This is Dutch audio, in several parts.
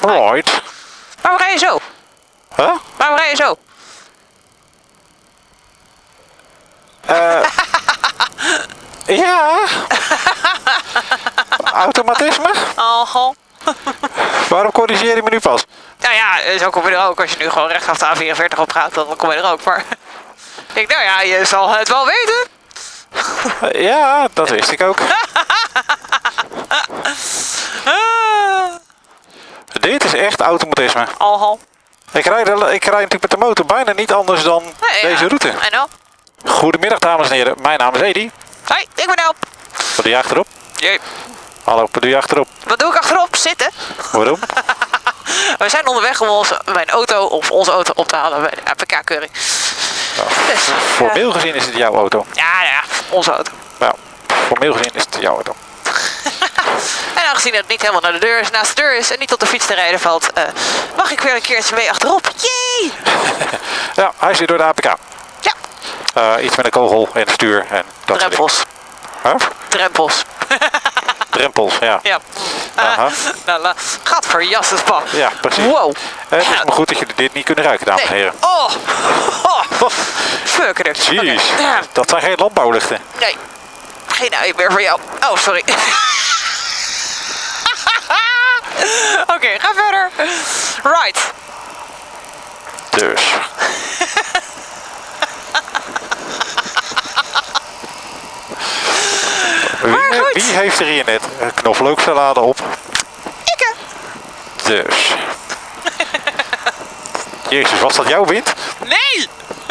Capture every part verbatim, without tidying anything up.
Right. Waarom rij je zo? Huh? Waarom rij je zo? Uh, ja. Automatisme? Oh. Waarom corrigeer je me nu pas? Nou ja, zo kom je er ook. Als je nu gewoon rechtaf de A vierenveertig op gaat, dan kom je er ook. Maar ik nou ja, je zal het wel weten. Uh, ja, dat wist ik ook. Dit is echt automatisme. Oh. Ik rijd, ik rijd natuurlijk met de motor bijna niet anders dan Nee, deze ja. route. I know. Goedemiddag dames en heren, mijn naam is Edi. Hoi, ik ben Help. Wat doe je achterop? Jee. Hallo, wat doe je achterop? Wat doe ik achterop? Zitten. Waarom? We zijn onderweg om onze, mijn auto of onze auto op te halen bij de A P K-keuring. Nou, Dus, formeel uh, gezien is het jouw auto. Ja, ja, onze auto. Nou, formeel gezien is het jouw auto. En aangezien het niet helemaal naar de deur is, naast de deur is en niet op de fiets te rijden valt, uh, mag ik weer een keertje mee achterop. Yay! Ja, hij zit door de A P K. Ja. Uh, iets met een kogel en stuur en dat Drempels. soort dingen. Huh? Drempels. Drempels, ja. Ja. Aha. Nou, nou, gadverjassenspan. Ja, precies. Wow. Uh, het is maar goed dat jullie dit niet kunnen ruiken, dames en Nee. heren. Oh. Oh. Fucker. Jeez, Okay. dat zijn geen landbouwlichten. Nee. Geen ui meer voor jou. Oh, sorry. Oké, okay, ga verder. Right. Dus. Wie, goed. wie heeft er hier net een knoflooksalade op? Ikke. Dus. Jezus, was dat jouw wind? Nee.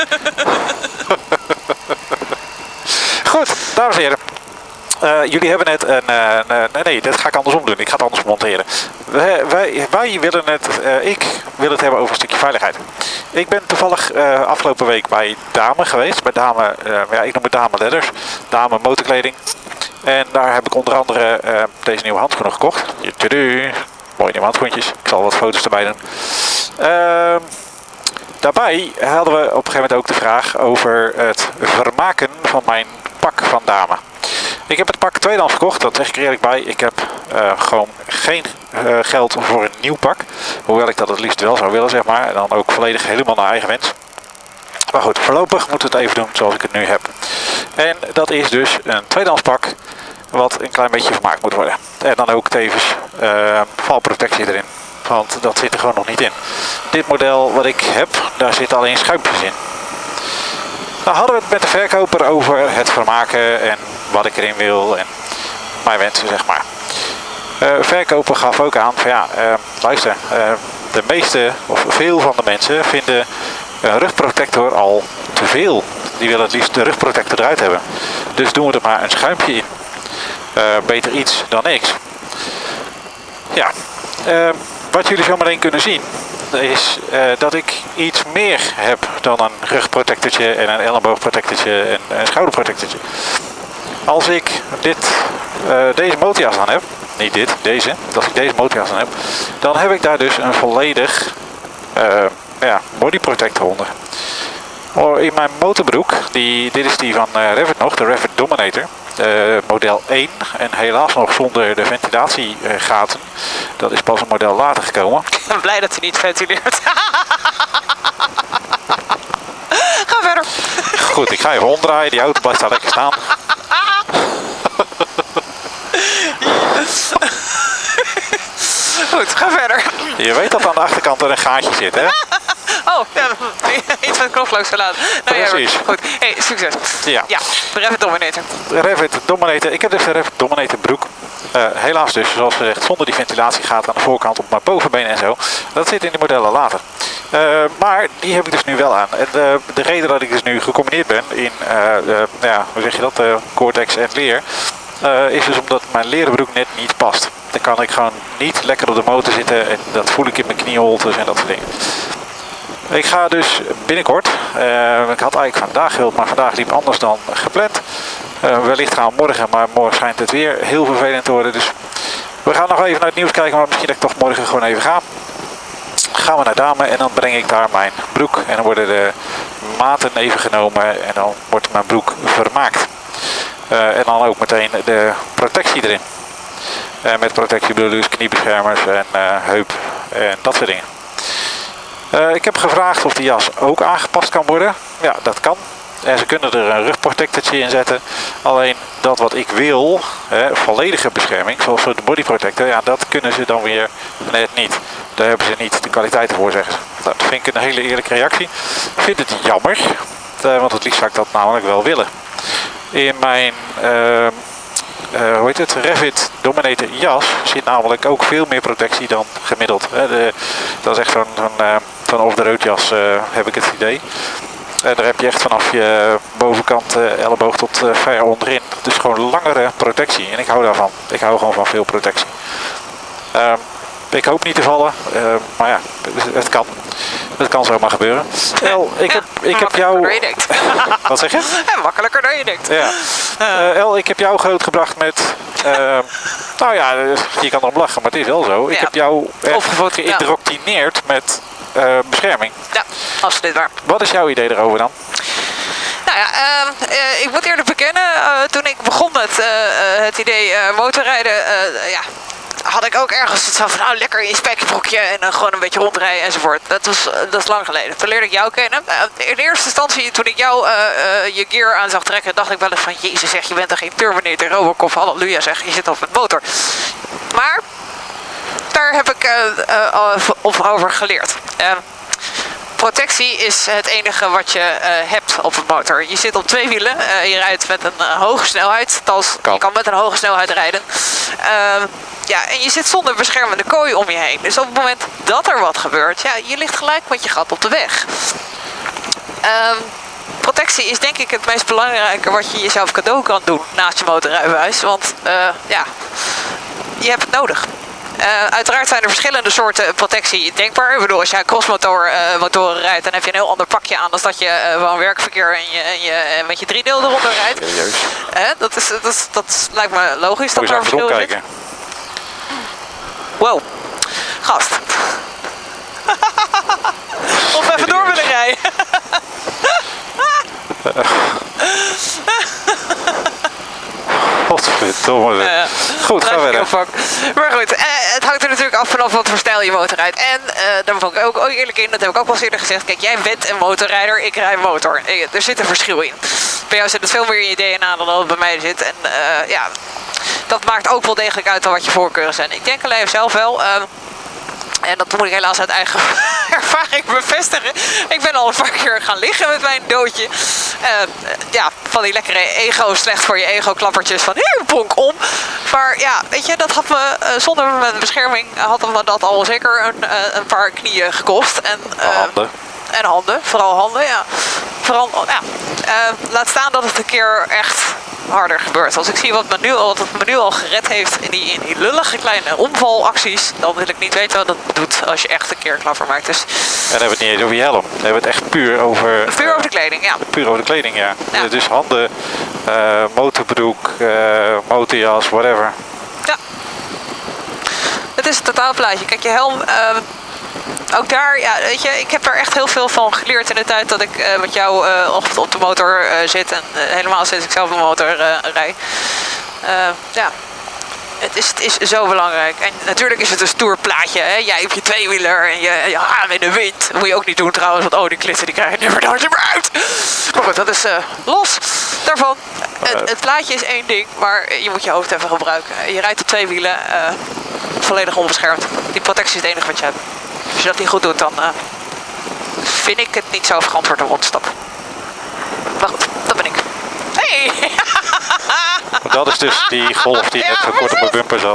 Goed, dames en heren. Uh, jullie hebben net een... Uh, nee, nee, dat ga ik andersom doen. Ik ga het anders monteren. Wij, wij, wij willen het... Uh, ik wil het hebben over een stukje veiligheid. Ik ben toevallig uh, afgelopen week bij Dame geweest. Bij Dame, uh, ja, ik noem het Dame Leathers. Dame motorkleding. En daar heb ik onder andere uh, deze nieuwe handschoenen gekocht. Tudu. Mooie nieuwe handschoentjes. Ik zal wat foto's erbij doen. Uh, daarbij hadden we op een gegeven moment ook de vraag over het vermaken van mijn pak van Dame. Ik heb het pak tweedehands gekocht, dat zeg ik er eerlijk bij. Ik heb uh, gewoon geen uh, geld voor een nieuw pak. Hoewel ik dat het liefst wel zou willen, zeg maar. En dan ook volledig helemaal naar eigen wens. Maar goed, voorlopig moeten we het even doen zoals ik het nu heb. En dat is dus een tweedehands pak wat een klein beetje vermaakt moet worden. En dan ook tevens uh, valprotectie erin. Want dat zit er gewoon nog niet in. Dit model wat ik heb, daar zitten alleen schuimpjes in. Nou hadden we het met de verkoper over het vermaken en wat ik erin wil en mijn wensen, zeg maar. Uh, verkoper gaf ook aan van ja, uh, luister, uh, de meeste of veel van de mensen vinden een rugprotector al te veel. Die willen het liefst de rugprotector eruit hebben. Dus doen we er maar een schuimpje in. Uh, beter iets dan niks. Ja, uh, wat jullie zo meteen kunnen zien is uh, dat ik iets meer heb dan een rugprotectortje en een elleboogprotectortje en een schouderprotectortje. Als ik dit, uh, deze motorjas aan heb, niet dit, deze, als ik deze motorjas aan heb, dan heb ik daar dus een volledig uh, ja, body protector onder. In mijn motorbroek, die, dit is die van uh, Revit nog, de Revit Dominator. Uh, model één en helaas nog zonder de ventilatiegaten. Dat is pas een model later gekomen. Ik ben blij dat hij niet ventileert. Ga verder. Goed, ik ga even omdraaien. Die auto blijft daar lekker staan. Goed, ga verder. Je weet dat aan de achterkant er een gaatje zit, hè? Oh, ja, iets met knoflooksalade. Nou, precies. Ja, goed. Hey, succes. Ja. Ja, de Revit Dominator. De Revit Dominator. Ik heb dus de Revit Dominator broek. Uh, helaas dus, zoals gezegd, zonder die ventilatiegaten aan de voorkant op mijn bovenbeen en zo. Dat zit in de modellen later. Uh, maar die heb ik dus nu wel aan. En uh, de reden dat ik dus nu gecombineerd ben in, uh, uh, ja, hoe zeg je dat, uh, Gore-Tex en leer, uh, is dus omdat mijn leren broek net niet past. Dan kan ik gewoon niet lekker op de motor zitten en dat voel ik in mijn knieholtes en dat soort dingen. Ik ga dus binnenkort, uh, ik had eigenlijk vandaag gewild, maar vandaag liep anders dan gepland. Uh, wellicht gaan we morgen, maar morgen schijnt het weer heel vervelend te worden. Dus we gaan nog even naar het nieuws kijken, maar misschien dat ik toch morgen gewoon even ga. Gaan we naar Dame en dan breng ik daar mijn broek en dan worden de maten even genomen en dan wordt mijn broek vermaakt. Uh, en dan ook meteen de protectie erin. Uh, met protectie bedoel ik dus kniebeschermers en uh, heup en dat soort dingen. Uh, ik heb gevraagd of die jas ook aangepast kan worden. Ja, dat kan. En ze kunnen er een rugprotectortje in zetten. Alleen dat wat ik wil, hè, volledige bescherming, zoals de body protector, ja, dat kunnen ze dan weer net niet. Daar hebben ze niet de kwaliteiten voor, zeggen ze. Nou, dat vind ik een hele eerlijke reactie. Ik vind het jammer, uh, want het liefst zou ik dat namelijk wel willen. In mijn uh, uh, hoe heet het, Revit Dominator jas zit namelijk ook veel meer protectie dan gemiddeld. Hè. De, dat is echt zo'n zo'n uh, zo'n over-de-rood jas, uh, heb ik het idee. En daar heb je echt vanaf je bovenkant uh, elleboog tot uh, ver onderin. Dus gewoon langere protectie. En ik hou daarvan. Ik hou gewoon van veel protectie. Uh, ik hoop niet te vallen. Uh, maar ja, het kan. Het kan zomaar gebeuren. El, ik heb, ik heb jou... Wat zeg je? Ja, makkelijker dan je denkt. Ja. Uh, El, ik heb jou grootgebracht met... Uh, nou ja, je kan erom lachen, maar het is wel zo. Ik ja. heb jou geïndoctrineerd ja. met uh, bescherming. Ja, absoluut waar. Wat is jouw idee erover dan? Nou ja, uh, uh, ik moet eerlijk bekennen, uh, toen ik begon met uh, uh, het idee uh, motorrijden, uh, ja, had ik ook ergens het zo van, nou lekker in je spijkerbroekje en dan gewoon een beetje rondrijden enzovoort. Dat, was, uh, dat is lang geleden. Toen leerde ik jou kennen. Uh, in eerste instantie, toen ik jou uh, uh, je gear aan zag trekken, dacht ik wel eens van, jezus zeg, je bent toch geen Terminator, Robocop, halleluja zeg, je zit op een motor. Maar daar heb ik uh, uh, over geleerd. Uh, Protectie is het enige wat je uh, hebt op een motor. Je zit op twee wielen, uh, je rijdt met een uh, hoge snelheid. Althans, je kan met een hoge snelheid rijden. Uh, ja, en je zit zonder beschermende kooi om je heen. Dus op het moment dat er wat gebeurt, ja, je ligt gelijk met je gat op de weg. Uh, protectie is denk ik het meest belangrijke wat je jezelf cadeau kan doen naast je motorrijbewijs. Want uh, ja, je hebt het nodig. Uh, uiteraard zijn er verschillende soorten protectie denkbaar. Ik bedoel, als jij crossmotor uh, motoren rijdt, dan heb je een heel ander pakje aan dan dat je uh, gewoon werkverkeer en je, en je uh, met je driedeel eronder rijdt. Uh, dat, is, dat, is, dat lijkt me logisch dat er een verschil zit. Wow, gast. Of even door willen rijden. Godverdomme. Uh, goed, gaan we verder. Maar goed, uh, het hangt er natuurlijk af vanaf wat voor stijl je motor rijdt. En uh, daar vond ik ook, ook eerlijk in, dat heb ik ook wel eens eerder gezegd. Kijk, jij bent een motorrijder, ik rijd een motor. Uh, er zit een verschil in. Bij jou zit het veel meer in je D N A dan dat het bij mij zit. En uh, ja, dat maakt ook wel degelijk uit dan wat je voorkeuren zijn. Ik denk alleen zelf wel... Uh, En dat moet ik helaas uit eigen ervaring bevestigen. Ik ben al een paar keer gaan liggen met mijn doodje. Uh, ja, van die lekkere ego, slecht voor je ego klappertjes van hier, bonk om. Maar ja, weet je, dat had me uh, zonder mijn bescherming had me dat al zeker een, uh, een paar knieën gekost. En, uh, handen. En handen, vooral handen, ja. Vooral, ja. Uh, laat staan dat het een keer echt harder gebeurt. Als ik zie wat, me nu, wat het me nu al gered heeft in die, in die lullige kleine omvalacties, dan wil ik niet weten wat dat doet als je echt een keer klapper maakt. Dus... En dan hebben we het niet eens over je helm. Dan hebben we het echt puur over... Puur over de kleding, ja. Puur over de kleding, ja. ja. Dus handen, uh, motorbroek, uh, motorjas, whatever. Ja. Het is een totaalplaatje. Kijk, je helm... Uh, Ook daar, ja, weet je, ik heb er echt heel veel van geleerd in de tijd dat ik uh, met jou uh, op, op de motor uh, zit. En uh, helemaal sinds ik zelf op de motor uh, rijd. Uh, ja, het is, het is zo belangrijk. En natuurlijk is het een stoer plaatje, hè. Jij op je tweewieler en je, je haan in de wind. Dat moet je ook niet doen trouwens, want oh, die klitten die krijg je er nooit meer uit. Maar goed, dat is uh, los daarvan. Het, het plaatje is één ding, maar je moet je hoofd even gebruiken. Je rijdt op twee wielen, uh, volledig onbeschermd. Die protectie is het enige wat je hebt. Als je dat niet goed doet, dan uh, vind ik het niet zo verantwoord om op te stappen. Maar goed, dat ben ik. Hey! Dat is dus die golf die net zo kort op mijn bumper zat.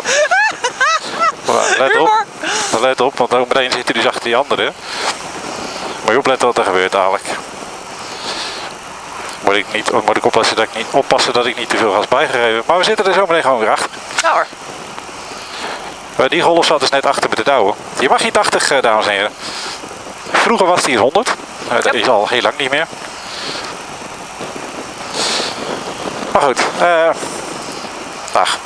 Maar let op, let op, want ook meteen zit hij dus achter die andere. Moet je opletten wat er gebeurt dadelijk. Moet ik, niet, moet ik oppassen, dat ik niet, oppassen dat ik niet te veel gas bijgegeven. Maar we zitten er zo meteen gewoon weer achter. Ja hoor. Die golf zat dus net achter met de douwen. Je mag hier tachtig, dames en heren. Vroeger was die honderd. Uh, dat is al heel lang niet meer. Maar goed. Uh, ach.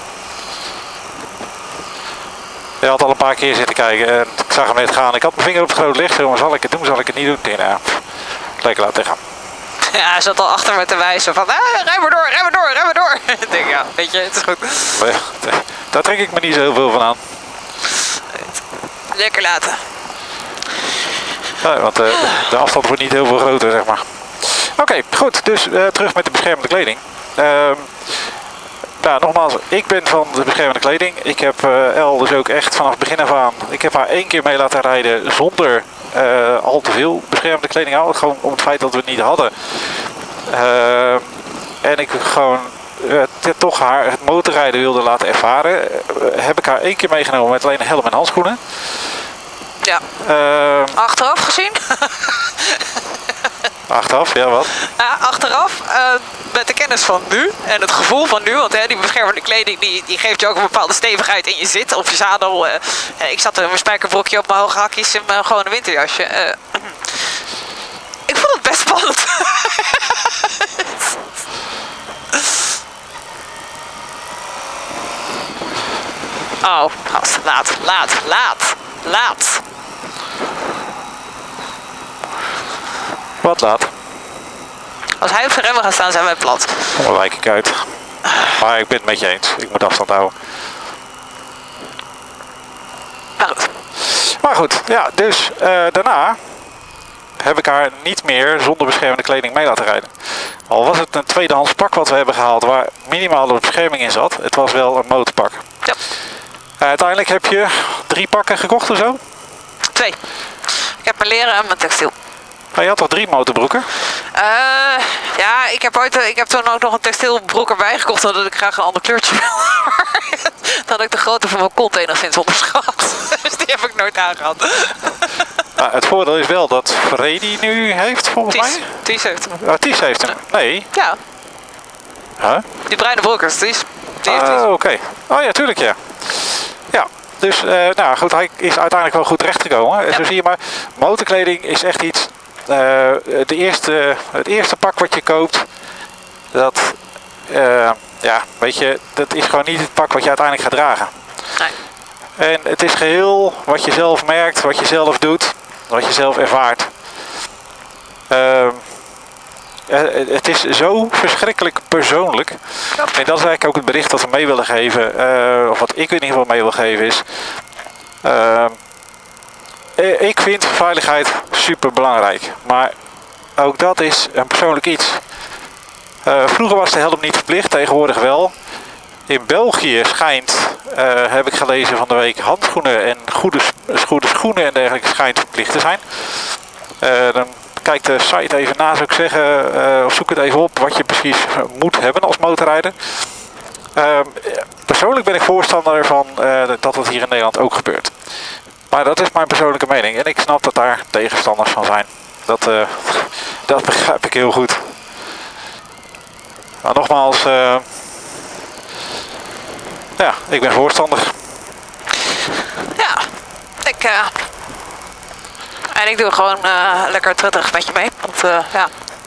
Je had al een paar keer zitten kijken. En ik zag hem net gaan. Ik had mijn vinger op het groot licht. Maar zal ik het doen? Zal ik het niet doen? Nou, lekker laten gaan. Ja, hij zat al achter me te wijzen van, ah, rij maar door, rij maar door, rij maar door. Ik denk, ja, weet je, het is goed. Daar trek ik me niet zo heel veel van aan. lekker laten. Ja, want uh, de afstand wordt niet heel veel groter, zeg maar. Oké, okay, goed. Dus uh, terug met de beschermende kleding. Uh, nou, nogmaals, ik ben van de beschermende kleding. Ik heb uh, El dus ook echt vanaf begin af aan... Ik heb haar één keer mee laten rijden zonder uh, al te veel beschermende kleding aan. Gewoon om het feit dat we het niet hadden. Uh, en ik gewoon uh, toch haar het motorrijden wilde laten ervaren. Uh, heb ik haar één keer meegenomen met alleen een helm en handschoenen. Ja. Uh, achteraf gezien? achteraf, ja wat? Ja, achteraf, uh, met de kennis van nu en het gevoel van nu, want hè, die beschermende kleding die, die geeft je ook een bepaalde stevigheid in je zit of je zadel. Uh, ik zat er met mijn spijkerbrokje op mijn hoge hakjes en mijn gewone winterjasje. Uh, ik vond het best spannend. Oh, gast, laat, laat, laat, laat. Wat laat? Als hij op zijn remmen gaat staan, zijn wij plat. Dan wijk ik uit. Maar ik ben het met je eens. Ik moet afstand houden. Maar goed. Maar goed, ja, dus uh, daarna heb ik haar niet meer zonder beschermende kleding mee laten rijden. Al was het een tweedehands pak wat we hebben gehaald waar minimale bescherming in zat. Het was wel een motorpak. Ja. Uh, uiteindelijk heb je drie pakken gekocht of zo? Twee. Ik heb mijn leren en mijn textiel. Maar je had toch drie motorbroeken? Uh, ja, ik heb, ooit, ik heb toen ook nog een textielbroek erbij gekocht omdat ik graag een ander kleurtje wil. Dan had ik de grootte van mijn kont enigszins onderschat. Dus die heb ik nooit aangehad. Nou, het voordeel is wel dat Freddy nu heeft, volgens Ties, mij. Ties heeft hem. Oh, Ties heeft hem. Nee. Ja. Huh? Die bruine broekers, Ties. Die heeft Oh, Ties. oké. Okay. Oh ja, tuurlijk ja. Ja. Dus, uh, nou goed, hij is uiteindelijk wel goed terechtgekomen. Ja. Zo zie je maar, motorkleding is echt iets... Uh, de eerste, het eerste pak wat je koopt, dat, uh, ja, weet je, dat is gewoon niet het pak wat je uiteindelijk gaat dragen. Nee. En het is geheel wat je zelf merkt, wat je zelf doet, wat je zelf ervaart. Uh, het is zo verschrikkelijk persoonlijk. Ja. En dat is eigenlijk ook het bericht dat we mee willen geven, uh, of wat ik in ieder geval mee wil geven is... Uh, Ik vind veiligheid super belangrijk, maar ook dat is een persoonlijk iets. Uh, vroeger was de helm niet verplicht, tegenwoordig wel. In België schijnt, uh, heb ik gelezen van de week, handschoenen en goede, goede schoenen en dergelijke schijnt verplicht te zijn. Uh, dan kijk de site even na, zou ik zeggen, uh, of zoek het even op wat je precies moet hebben als motorrijder. Uh, persoonlijk ben ik voorstander van uh, dat het hier in Nederland ook gebeurt. Maar dat is mijn persoonlijke mening en ik snap dat daar tegenstanders van zijn. Dat, uh, dat begrijp ik heel goed. Maar nogmaals, uh, ja, ik ben voorstander. Ja, ik, uh, en ik doe gewoon uh, lekker twintig met je mee. Want uh, ja,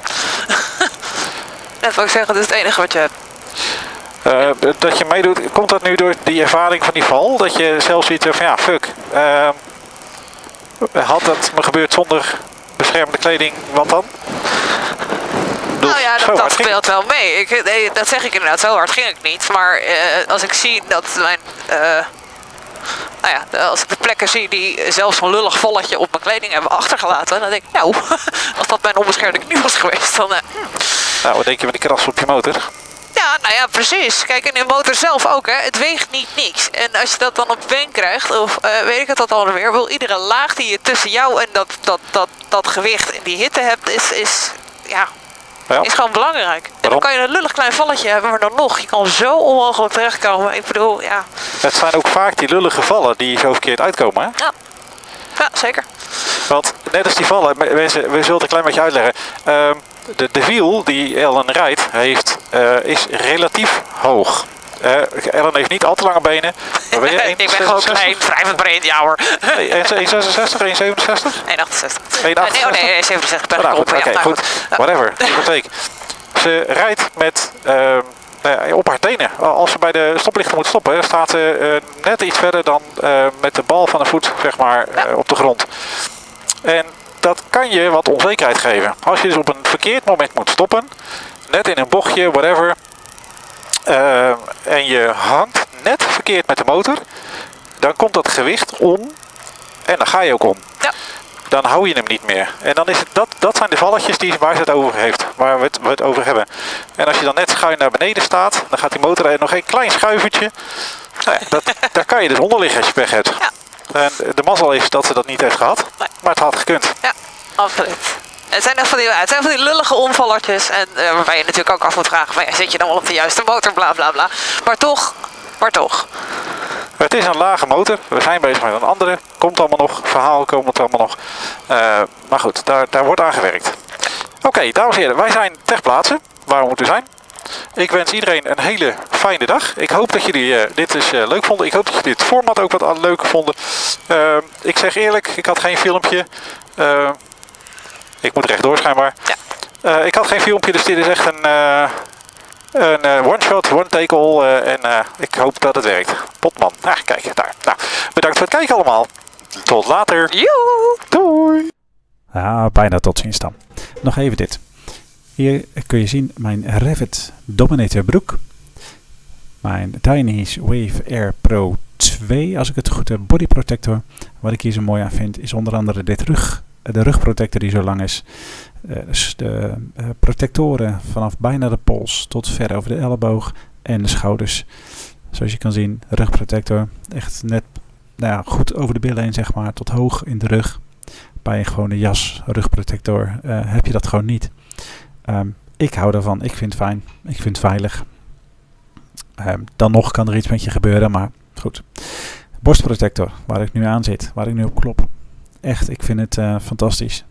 net wat ik zeg, dat is het enige wat je hebt. Uh, dat je meedoet, komt dat nu door die ervaring van die val? Dat je zelf ziet van ja, fuck. Uh, had dat me gebeurd zonder beschermende kleding, wat dan? Dus nou ja, dat, dat speelt wel mee. Ik, nee, dat zeg ik inderdaad, zo hard ging ik niet. Maar uh, als ik zie dat mijn... Uh, nou ja, als ik de plekken zie die zelfs zo'n lullig volletje op mijn kleding hebben achtergelaten, dan denk ik, nou, als dat mijn onbeschermde knie was geweest, dan... Uh, nou, wat denk je met die kras op je motor? Ja, nou ja, precies. Kijk, en in de motor zelf ook, hè. Het weegt niet niks. En als je dat dan op been krijgt, of uh, weet ik het dat al weer, wil iedere laag die je tussen jou en dat, dat, dat, dat gewicht en die hitte hebt, is, is, ja, ja. is gewoon belangrijk. En dan kan je een lullig klein valletje hebben, maar dan nog, je kan zo onmogelijk terechtkomen. Ik bedoel, ja. Het zijn ook vaak die lullige vallen die zo verkeerd uitkomen, hè? Ja, ja zeker. Want net als die vallen, mensen, we zullen het een klein beetje uitleggen. Uh, De, de wiel die Ellen rijdt, heeft, uh, is relatief hoog. Uh, Ellen heeft niet al te lange benen. Maar ben je ik ben gewoon klein, vrijwend breed, ja hoor. Nee, één zesenzestig, één zevenenzestig? één achtenzestig. één achtenzestig? Nee, oh nee, zevenenzestig ben ik nou, op. Oké, ja, nou, goed. goed. Whatever. Hypotheek. Ze rijdt met, uh, uh, op haar tenen. Als ze bij de stoplichten moet stoppen, dan staat ze uh, net iets verder dan uh, met de bal van de voet, zeg maar, uh, ja. op de grond. En dat kan je wat onzekerheid geven. Als je dus op een verkeerd moment moet stoppen, net in een bochtje, whatever, uh, en je hangt net verkeerd met de motor, dan komt dat gewicht om En dan ga je ook om. Ja. Dan hou je hem niet meer. En dan is het, dat, dat zijn de valletjes die, waar ze het over heeft. Waar we het, we het over hebben. En als je dan net schuin naar beneden staat, dan gaat die motor nog een klein schuivertje. Nou ja, dat, daar kan je dus onder liggen als je pech hebt. Ja. En de mazzel is dat ze dat niet heeft gehad. Nee. Maar het had gekund. Ja, absoluut. Het zijn echt van die, het zijn van die lullige omvallertjes. En uh, waarbij je natuurlijk ook af moet vragen. Maar ja, zit je dan wel op de juiste motor? Bla bla bla. Maar toch, maar toch. Het is een lage motor. We zijn bezig met een andere. Komt allemaal nog. Verhaal komt allemaal nog. Uh, maar goed, daar, daar wordt aan gewerkt. Oké, okay, dames en heren. Wij zijn ter plaatse. Waar we moeten zijn. Ik wens iedereen een hele fijne dag. Ik hoop dat jullie uh, dit dus uh, leuk vonden. Ik hoop dat jullie dit format ook wat leuk vonden. Uh, ik zeg eerlijk, ik had geen filmpje. Uh, ik moet rechtdoor schijnbaar. Ja. Uh, ik had geen filmpje, dus dit is echt een, uh, een uh, one-shot, one-take-all. Uh, en uh, ik hoop dat het werkt. Potman. Ah, kijk, daar. Nou, bedankt voor het kijken allemaal. Tot later. Joe. Doei. Ja, bijna tot ziens dan. Nog even dit. Hier kun je zien mijn Revit Dominator broek. Mijn Dynase Wave Air Pro twee, als ik het goed heb, body protector. Wat ik hier zo mooi aan vind, is onder andere dit rug, de rugprotector die zo lang is. Uh, dus de uh, protectoren vanaf bijna de pols tot ver over de elleboog en de schouders. Zoals je kan zien, rugprotector. Echt net nou ja, goed over de billen heen, zeg maar, tot hoog in de rug. Bij een gewone jas, rugprotector, uh, heb je dat gewoon niet. Um, ik hou daarvan. Ik vind het fijn. Ik vind het veilig. Um, dan nog kan er iets met je gebeuren, maar goed. Borstprotector, waar ik nu aan zit, waar ik nu op klop. Echt, ik vind het uh, fantastisch.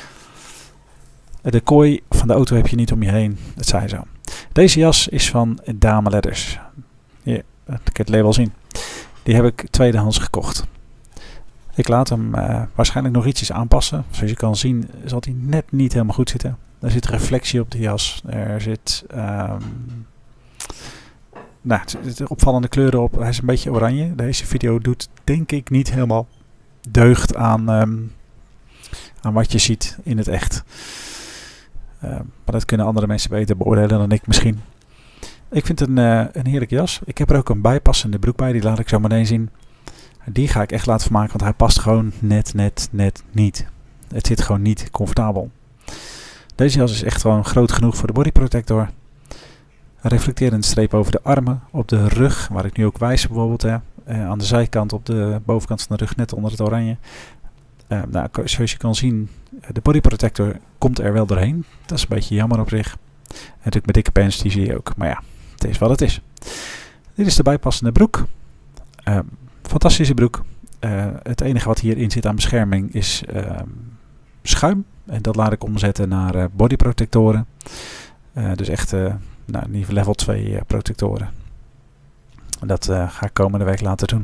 De kooi van de auto heb je niet om je heen. Dat zei zo. Deze jas is van Dame Leathers. Hier, ik kan het label zien. Die heb ik tweedehands gekocht. Ik laat hem uh, waarschijnlijk nog ietsjes aanpassen. Zoals je kan zien zal hij net niet helemaal goed zitten. Er zit reflectie op de jas. Er zit um, nou, er zitten opvallende kleuren op. Hij is een beetje oranje. Deze video doet denk ik niet helemaal deugd aan, um, aan wat je ziet in het echt. Uh, maar dat kunnen andere mensen beter beoordelen dan ik misschien. Ik vind het een, uh, een heerlijke jas. Ik heb er ook een bijpassende broek bij. Die laat ik zo meteen zien. Die ga ik echt laten vermaken, want hij past gewoon net, net, net niet. Het zit gewoon niet comfortabel. Deze jas is echt gewoon groot genoeg voor de body protector. Een reflecterende streep over de armen, op de rug, waar ik nu ook wijs bijvoorbeeld. Hè. Uh, aan de zijkant, op de bovenkant van de rug, net onder het oranje. Uh, nou, zoals je kan zien, de body protector komt er wel doorheen. Dat is een beetje jammer op zich. En natuurlijk met dikke pants, die zie je ook. Maar ja, het is wat het is. Dit is de bijpassende broek. Uh, fantastische broek. Uh, het enige wat hierin zit aan bescherming is uh, schuim. En dat laat ik omzetten naar uh, bodyprotectoren. Uh, dus echt uh, nou, in ieder level twee uh, protectoren. Dat uh, ga ik komende week laten doen.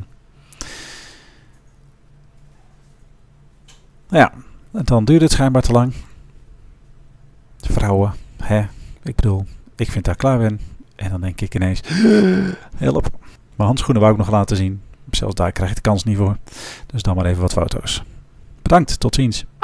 Nou ja, dan duurt het schijnbaar te lang. Vrouwen, hè, ik bedoel, ik vind daar klaar ben. En dan denk ik ineens, help. Mijn handschoenen wou ik nog laten zien. Zelfs daar krijg ik de kans niet voor. Dus dan maar even wat foto's. Bedankt, tot ziens.